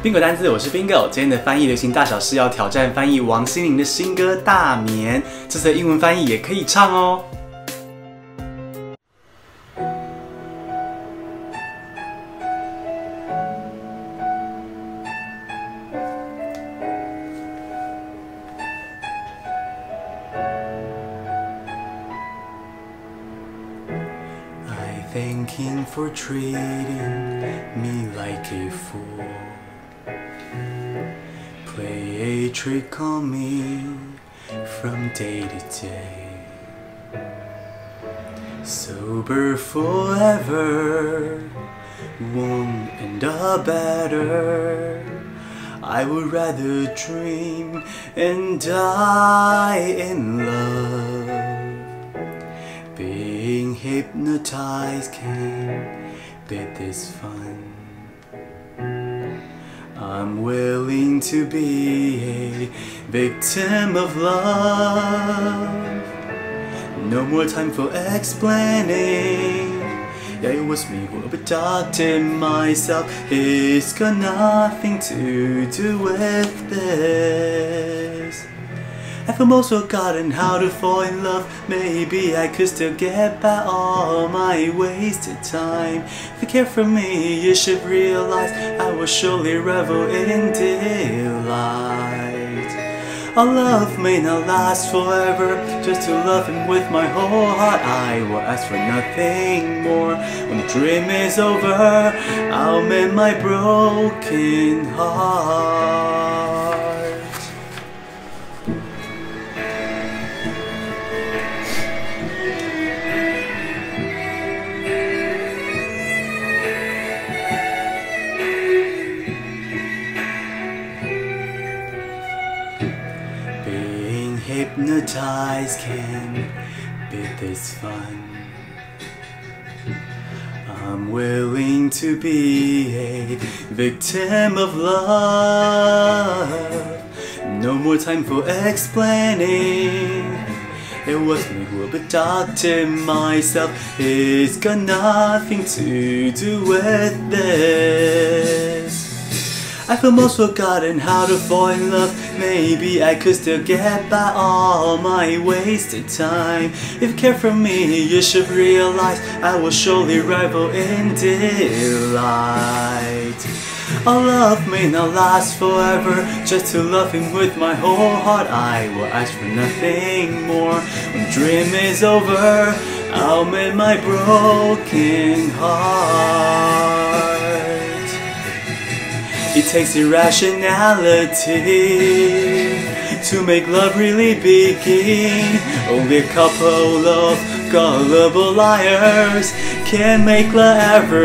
Bingo 单字，我是 Bingo。今天的翻译流行大小事要挑战翻译王心凌的新歌《大眠》，这次的英文翻译也可以唱哦。Thanking for treating me like a fool. Play a trick on me from day to day. Sober forever, one and a better. I would rather dream and die in love.Being hypnotized can be this fun. I'm willing to be a victim of love. No more time for explaining. Yeah, it was me who abducted myself. It's got nothing to do with this.I've almost forgotten how to fall in love. Maybe I could still get back all my wasted time. If you care for me, you should realize I will surely revel in delight. Our love may not last forever. Just to love him with my whole heart, I will ask for nothing more. When the dream is over, I'll mend my broken heart.Hypnotized can be this fun. I'm willing to be a victim of love. No more time for explaining. It was me who abducted myself. It's got nothing to do with this.I've almost forgotten how to fall in love. Maybe I could still get by all my wasted time. If you care for me, you should realize I will surely revel in delight. Our love may not last forever. Just to love him with my whole heart, I will ask for nothing more. When the dream is over, I'll mend my broken heart.It takes irrationality to make love really begin. Only a couple of gullible liars can make love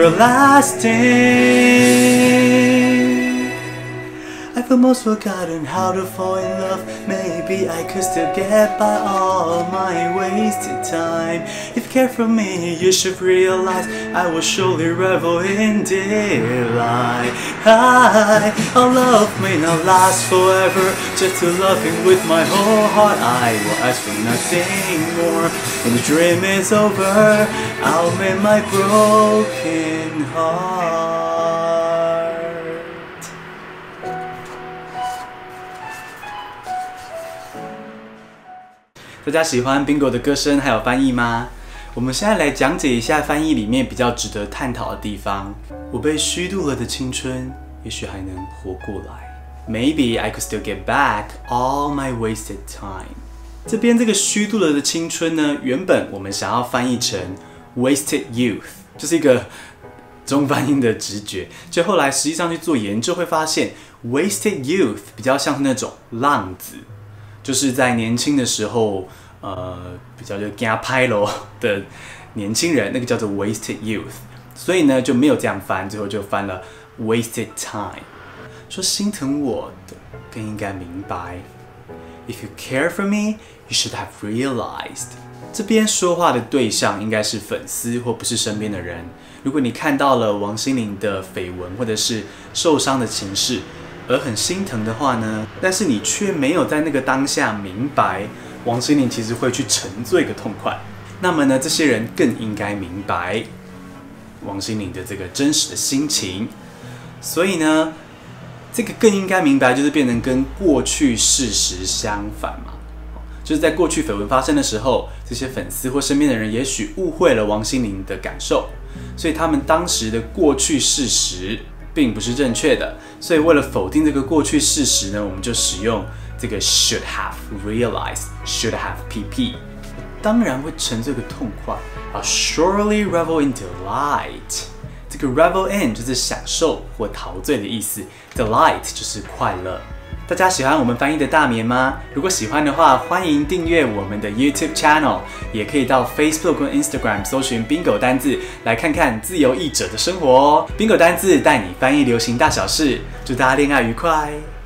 everlasting.I've almost forgotten how to fall in love. Maybe I could still get by all my wasted time. If you care for me, you should realize I will surely revel in delight. Our love may not last forever. Just to love him with my whole heart, I will ask for nothing more. When the dream is over, I'll mend my broken heart.大家喜欢 Bingo 的歌声还有翻译吗？我们现在来讲解一下翻译里面比较值得探讨的地方。我被虚度了的青春，也许还能活过来。Maybe I could still get back all my wasted time。这边这个虚度了的青春呢，原本我们想要翻译成 wasted youth， 就是一个中翻英的直觉。就后来实际上去做研究，会发现 wasted youth 比较像是那种浪子。就是在年轻的时候，比较就惊拍咯的年轻人，那个叫做 wasted youth， 所以呢就没有这样翻，最后就翻了 wasted time。说心疼我的更应该明白 ，If you care for me, you should have realized。这边说话的对象应该是粉丝或不是身边的人。如果你看到了王心凌的绯闻或者是受伤的情势，而很心疼的话呢，但是你却没有在那个当下明白王心凌其实会去沉醉个痛快，那么呢，这些人更应该明白王心凌的这个真实的心情。所以呢， 这个更应该明白，就是变成跟过去事实相反嘛。就是在过去绯闻发生的时候，这些粉丝或身边的人也许误会了王心凌的感受，所以他们当时的过去事实并不是正确的。所以为了否定这个过去事实呢，我们就使用这个 should have realized、should have pp， 当然会沉醉个痛快。I'll surely revel in delight。这个 revel in 就是享受或陶醉的意思 ，delight 就是快乐。大家喜欢我们翻译的大眠吗？如果喜欢的话，欢迎订阅我们的 YouTube channel， 也可以到 Facebook 和 Instagram 搜寻 Bingo 单字，来看看自由译者的生活哦。Bingo 单字带你翻译流行大小事，祝大家恋爱愉快！